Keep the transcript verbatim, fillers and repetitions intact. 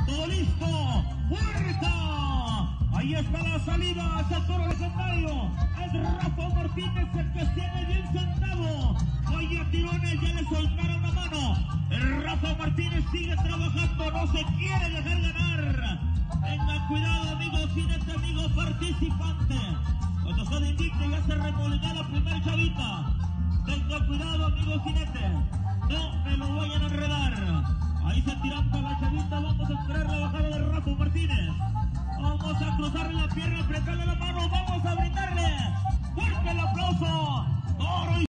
todo listo, ¡puerta! Ahí está la salida, es el toro legendario, es Rafa Martínez el que tiene bien sentado. Vaya tirones, ya le soltaron la mano. El Rafa Martínez sigue trabajando, no se quiere dejar ganar. Tengan cuidado, amigos jinete, amigo participante. Cuando son invicto ya se remolinó la primer chavita. Tengan cuidado, amigo jinete, no me lo vayan a enredar. Ahí se tiran para la chavita, vamos a esperar la bajada de Rafa Martínez. Vamos a cruzarle la pierna, apretarle la mano, vamos a brindarle fuerte el aplauso. Toro